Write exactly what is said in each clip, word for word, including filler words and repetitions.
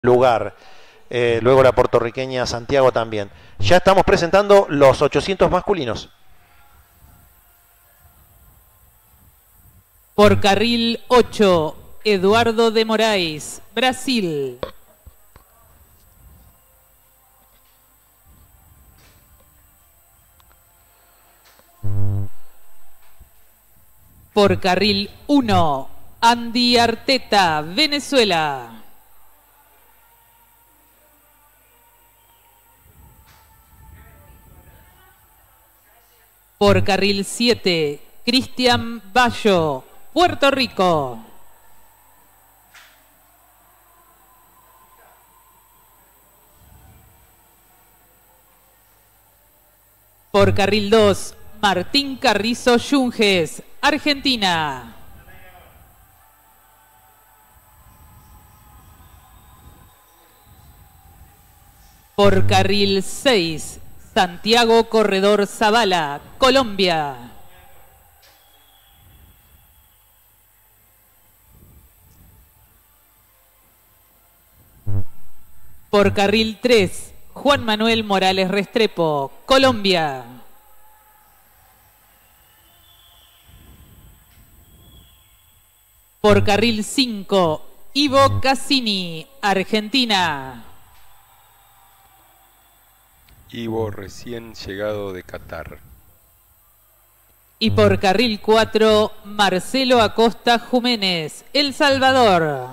lugar. Eh, luego la puertorriqueña Santiago también. Ya estamos presentando los ochocientos masculinos. Por carril ocho, Eduardo de Moraes, Brasil. Por carril uno, Andy Arteta, Venezuela. Por carril siete, Cristian Bayo, Puerto Rico. Por carril dos, Martín Carrizo Yunges, Argentina. Por carril seis, Santiago Corredor Zavala, Colombia. Por carril tres, Juan Manuel Morales Restrepo, Colombia. Por carril cinco, Ivo Cassini, Argentina. Ivo recién llegado de Qatar. Y por carril cuatro, Marcelo Acosta Jiménez, El Salvador.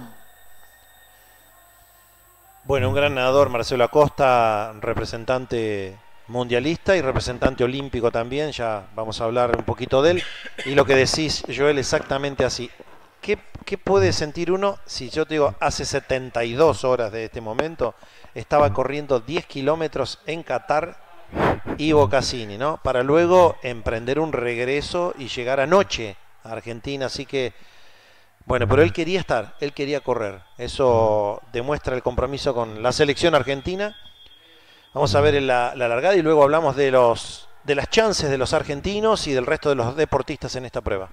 Bueno, un gran nadador, Marcelo Acosta, representante mundialista y representante olímpico también. Ya vamos a hablar un poquito de él. Y lo que decís, Joel, exactamente así. ¿Qué, qué puede sentir uno si yo te digo, hace setenta y dos horas de este momento, estaba corriendo diez kilómetros en Qatar, Ivo Cassini, ¿no? Para luego emprender un regreso y llegar anoche a Argentina. Así que, bueno, pero él quería estar, él quería correr. Eso demuestra el compromiso con la selección argentina. Vamos a ver la, la largada y luego hablamos de, los, de las chances de los argentinos y del resto de los deportistas en esta prueba.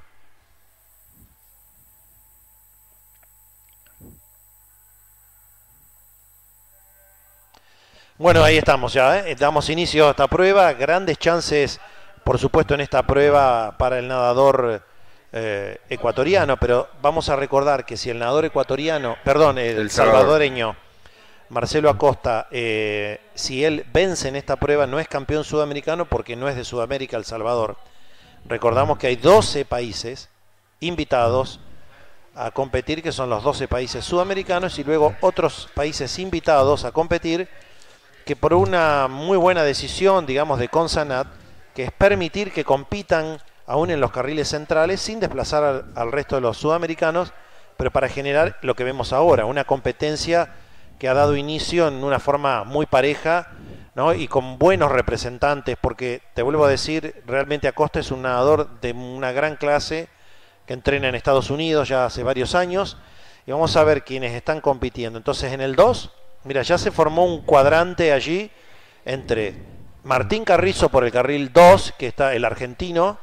Bueno, ahí estamos ya, ¿eh? Damos inicio a esta prueba. Grandes chances, por supuesto, en esta prueba para el nadador eh, ecuatoriano, pero vamos a recordar que si el nadador ecuatoriano, perdón, el, el salvadoreño Marcelo Acosta, eh, si él vence en esta prueba, no es campeón sudamericano porque no es de Sudamérica El Salvador. Recordamos que hay doce países invitados a competir, que son los doce países sudamericanos, y luego otros países invitados a competir, que por una muy buena decisión, digamos, de CONSANAD, que es permitir que compitan aún en los carriles centrales sin desplazar al, al resto de los sudamericanos, pero para generar lo que vemos ahora, una competencia que ha dado inicio en una forma muy pareja, ¿no? Y con buenos representantes, porque te vuelvo a decir, realmente Acosta es un nadador de una gran clase que entrena en Estados Unidos ya hace varios años, y vamos a ver quiénes están compitiendo. Entonces en el dos, mira, ya se formó un cuadrante allí entre Martín Carrizo por el carril dos, que está el argentino,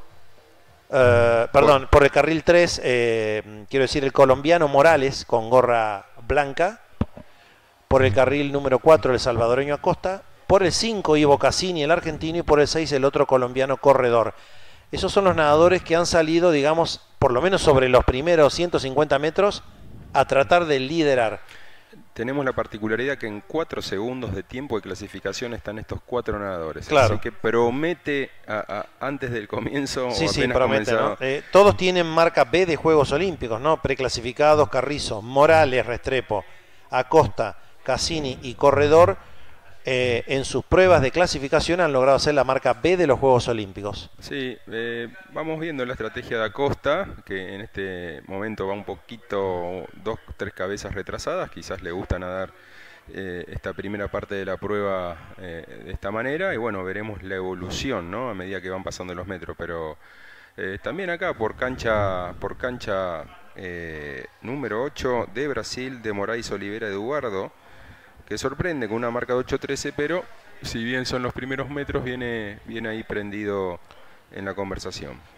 eh, perdón, por el carril tres, eh, quiero decir el colombiano Morales con gorra blanca, por el carril número cuatro el salvadoreño Acosta, por el cinco Ivo Cassini el argentino y por el seis el otro colombiano Corredor. Esos son los nadadores que han salido, digamos, por lo menos sobre los primeros ciento cincuenta metros a tratar de liderar. Tenemos la particularidad que en cuatro segundos de tiempo de clasificación están estos cuatro nadadores. Claro. Así que promete a, a, antes del comienzo. Sí, o sí, promete, comenzado. ¿no? Eh, todos tienen marca B de Juegos Olímpicos, ¿no? Preclasificados: Carrizo, Morales, Restrepo, Acosta, Cassini y Corredor. Eh, en sus pruebas de clasificación han logrado hacer la marca B de los Juegos Olímpicos. Sí, eh, vamos viendo la estrategia de Acosta, que en este momento va un poquito, dos, tres cabezas retrasadas, quizás le gusta nadar eh, esta primera parte de la prueba eh, de esta manera, y bueno, veremos la evolución, ¿no? A medida que van pasando los metros, pero eh, también acá por cancha, por cancha eh, número ocho de Brasil, de Moraes Oliveira Eduardo, que sorprende con una marca de ocho trece, pero si bien son los primeros metros, viene, viene ahí prendido en la conversación.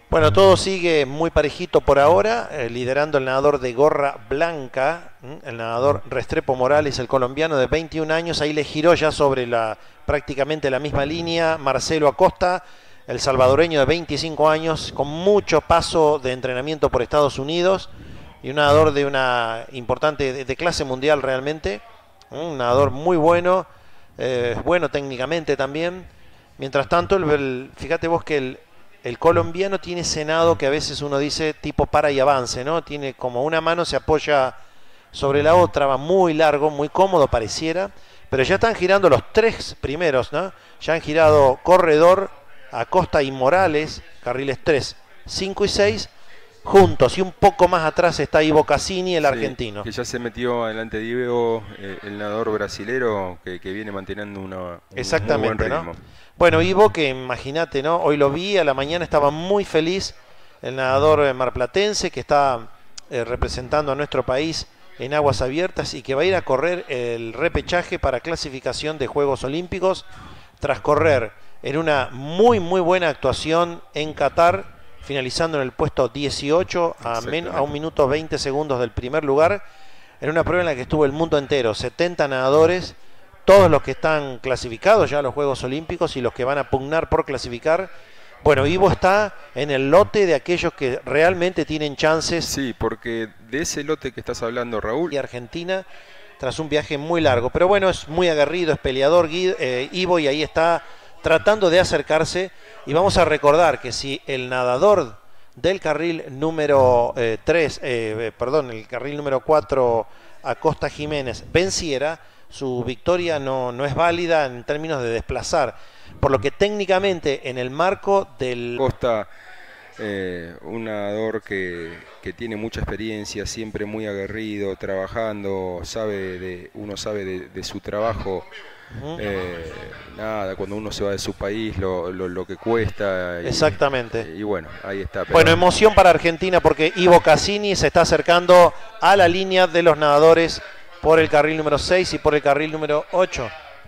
Bueno, todo sigue muy parejito por ahora, eh, liderando el nadador de gorra blanca, ¿m? el nadador Restrepo Morales, el colombiano de veintiún años, ahí le giró ya sobre la prácticamente la misma línea Marcelo Acosta, el salvadoreño de veinticinco años, con mucho paso de entrenamiento por Estados Unidos, y un nadador de una importante, de, de clase mundial realmente, un nadador muy bueno, eh, bueno técnicamente también. Mientras tanto, el, el, fíjate vos que el El colombiano tiene ese nado que a veces uno dice tipo para y avance, ¿no? Tiene como una mano se apoya sobre la otra, va muy largo, muy cómodo pareciera, pero ya están girando los tres primeros, ¿no? Ya han girado Corredor, Acosta y Morales, carriles tres, cinco y seis, juntos, y un poco más atrás está Ivo Cassini, el Sí, argentino. que ya se metió adelante de Ivo, eh, el nadador brasilero que, que viene manteniendo una, un Exactamente, muy buen ritmo. ¿no? Bueno, Ivo, que imagínate, ¿no? Hoy lo vi, a la mañana estaba muy feliz, el nadador marplatense que está eh, representando a nuestro país en aguas abiertas y que va a ir a correr el repechaje para clasificación de Juegos Olímpicos, tras correr en una muy, muy buena actuación en Qatar, finalizando en el puesto dieciocho, a, a un minuto veinte segundos del primer lugar, en una prueba en la que estuvo el mundo entero, setenta nadadores, todos los que están clasificados ya a los Juegos Olímpicos y los que van a pugnar por clasificar. Bueno, Ivo está en el lote de aquellos que realmente tienen chances. Sí, porque de ese lote que estás hablando, Raúl. Y Argentina, tras un viaje muy largo. Pero bueno, es muy aguerrido, es peleador eh, Ivo, y ahí está tratando de acercarse. Y vamos a recordar que si el nadador del carril número eh, tres, eh, perdón, el carril número cuatro, Acosta Jiménez, venciera, su victoria no, no es válida en términos de desplazar, por lo que técnicamente en el marco del... Acosta, eh, un nadador que, que tiene mucha experiencia, siempre muy aguerrido, trabajando, sabe de, uno sabe de, de su trabajo, uh-huh. eh, nada, cuando uno se va de su país, lo, lo, lo que cuesta. Y, exactamente. Y bueno, ahí está. Pero... Bueno, emoción para Argentina porque Ivo Cassini se está acercando a la línea de los nadadores por el carril número seis y por el carril número ocho.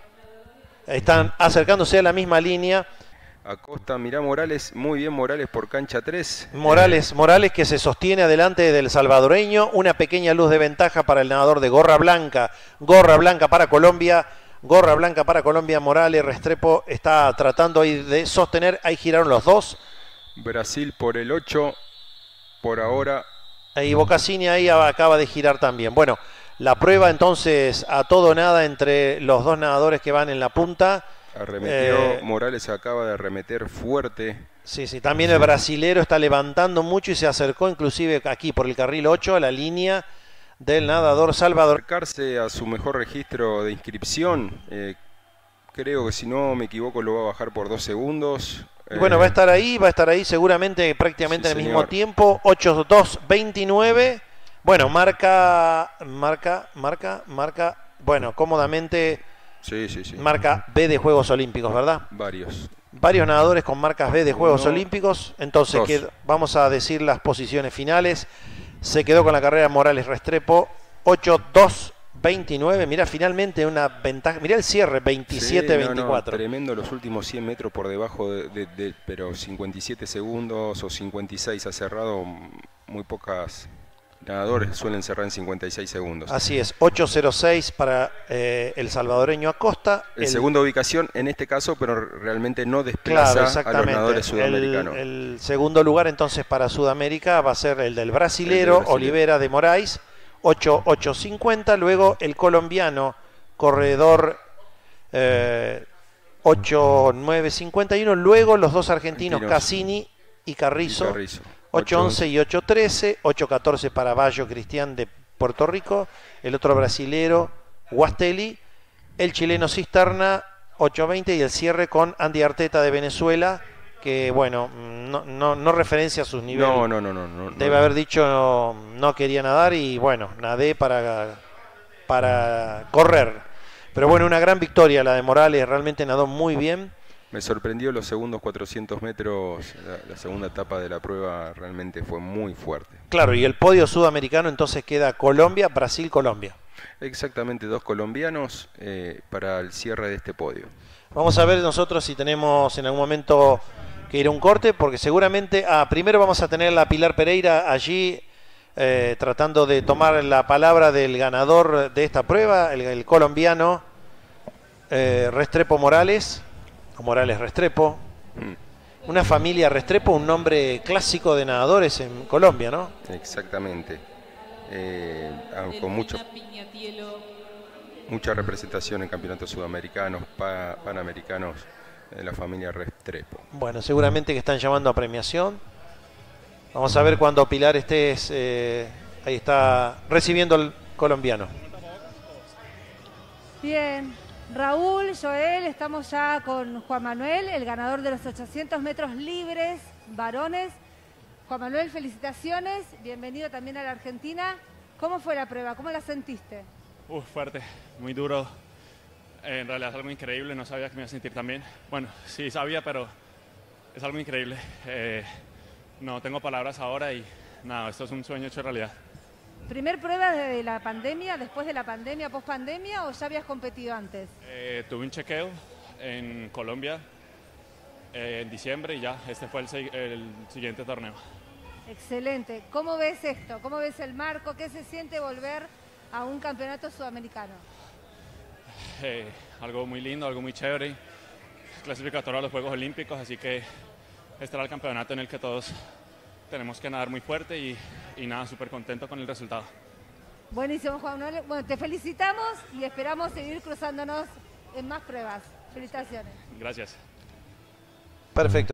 Están acercándose a la misma línea. Acosta, mirá Morales, muy bien Morales por cancha tres. Morales, Morales que se sostiene adelante del salvadoreño. Una pequeña luz de ventaja para el nadador de gorra blanca. Gorra blanca para Colombia. Gorra blanca para Colombia. Morales, Restrepo está tratando ahí de sostener. Ahí giraron los dos. Brasil por el ocho. Por ahora. Y Bocassini ahí acaba de girar también. Bueno, la prueba entonces a todo nada entre los dos nadadores que van en la punta. Arremetió, eh, Morales acaba de arremeter fuerte. Sí, sí, también el brasilero está levantando mucho y se acercó inclusive aquí por el carril ocho a la línea del nadador Salvador. Acercarse a su mejor registro de inscripción, eh, creo que si no me equivoco lo va a bajar por dos segundos. Y bueno, va a estar ahí, va a estar ahí seguramente prácticamente sí, en el señor. mismo tiempo, ocho dos veintinueve. Bueno, marca, marca, marca, marca, bueno, cómodamente sí, sí, sí. marca B de Juegos Olímpicos, ¿verdad? Varios. Varios nadadores con marcas B de Juegos Uno, Olímpicos. Entonces, dos. que, vamos a decir las posiciones finales. Se quedó con la carrera Morales Restrepo, ocho dos veintinueve. Mira, finalmente una ventaja. Mira el cierre, veintisiete veinticuatro. Sí, no, no, tremendo los últimos cien metros por debajo de, de, de, pero cincuenta y siete segundos o cincuenta y seis ha cerrado. Muy pocas nadadores suelen cerrar en cincuenta y seis segundos. Así es, ocho cero seis para eh, el salvadoreño Acosta. El, el segunda ubicación en este caso, pero realmente no desplaza claro, a los nadadores sudamericanos. El, el segundo lugar entonces para Sudamérica va a ser el del brasilero, el del Oliveira de Moraes, ocho ocho cincuenta. Luego el colombiano, corredor eh, ocho nueve cincuenta y uno. Luego los dos argentinos, Argentinos. Cassini y Carrizo. Y Carrizo. ocho once y ocho trece, ocho catorce para Bayo Cristian de Puerto Rico, el otro brasilero Guastelli, el chileno Cisterna ocho veinte y el cierre con Andy Arteta de Venezuela, que bueno, no, no, no referencia a sus niveles. No, no, no, no, no. Debe no. haber dicho no, no quería nadar y bueno, nadé para, para correr. Pero bueno, una gran victoria la de Morales, realmente nadó muy bien. Me sorprendió los segundos cuatrocientos metros, la, la segunda etapa de la prueba realmente fue muy fuerte. Claro, y el podio sudamericano entonces queda Colombia, Brasil, Colombia. Exactamente, dos colombianos eh, para el cierre de este podio. Vamos a ver nosotros si tenemos en algún momento que ir a un corte porque seguramente, ah, primero vamos a tener a Pilar Pereira allí eh, tratando de tomar la palabra del ganador de esta prueba, el, el colombiano eh, Restrepo Morales, o Morales Restrepo. Una familia Restrepo, un nombre clásico de nadadores en Colombia, ¿no? Exactamente. Eh, con mucho, mucha representación en campeonatos sudamericanos, pa, panamericanos, de la familia Restrepo. Bueno, seguramente que están llamando a premiación. Vamos a ver cuando Pilar estés, eh, ahí está recibiendo el colombiano. Bien, Raúl, Joel, estamos ya con Juan Manuel, el ganador de los ochocientos metros libres, varones. Juan Manuel, felicitaciones, bienvenido también a la Argentina. ¿Cómo fue la prueba? ¿Cómo la sentiste? Uf, fuerte, muy duro. Eh, en realidad es algo increíble, no sabía que me iba a sentir tan bien. Bueno, sí sabía, pero es algo increíble. Eh, no tengo palabras ahora y nada, esto es un sueño hecho realidad. ¿Primer prueba de la pandemia, después de la pandemia, post pandemia o ya habías competido antes? Eh, tuve un chequeo en Colombia eh, en diciembre y ya, este fue el, el siguiente torneo. Excelente. ¿Cómo ves esto? ¿Cómo ves el marco? ¿Qué se siente volver a un campeonato sudamericano? Eh, algo muy lindo, algo muy chévere. Clasificatorio a los Juegos Olímpicos, así que este era el campeonato en el que todos tenemos que nadar muy fuerte y, y nada, súper contento con el resultado. Buenísimo, Juan Manuel. Bueno, te felicitamos y esperamos seguir cruzándonos en más pruebas. Felicitaciones. Gracias. Perfecto.